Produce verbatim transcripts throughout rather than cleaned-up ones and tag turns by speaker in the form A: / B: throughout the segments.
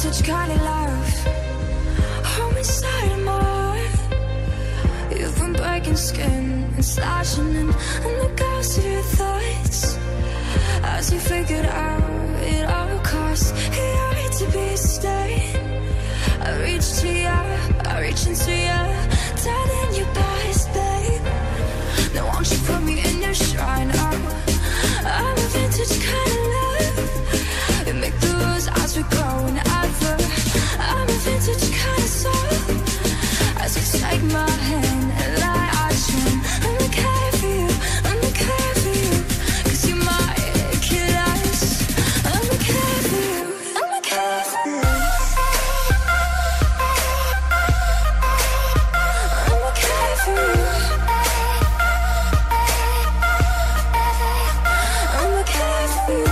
A: vintage kind of love. Home inside of my heart. You've been breaking skin and slashing in on the ghost of your thoughts. As you figured out it all costs, it hurt to be a stain. I reach to you, I reach into you, dead in your bodies, babe. Now won't you put me in your shrine? Oh, I'm a vintage kind of love. You make the rules as we grow and ever. I'm a vintage kind of soul. As you take my hand and light our tune, I'm okay for you, I'm okay for you, 'cause you might kill us. I'm okay for you, I'm okay for you. I'm okay for you. I'm okay for you.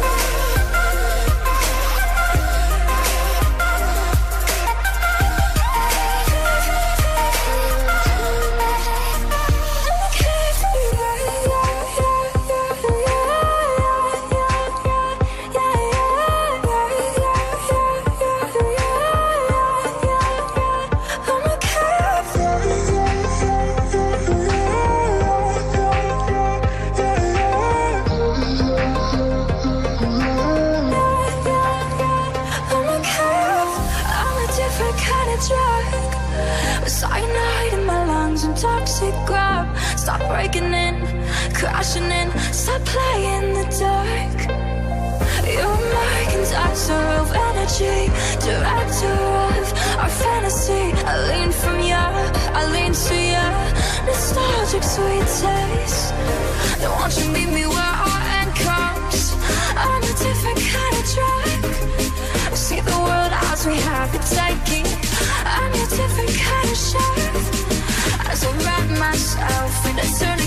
A: Cyanide in my lungs and toxic grab. Stop breaking in, crashing in, stop playing the dark. You're my conductor of energy, director of our fantasy. I lean from you, I lean to you, nostalgic sweet taste. Now won't you meet me where our end comes? I'm a different kind of drug. See the world as we have it taking. I'm a different kind of chef. As I wrap myself in eternity.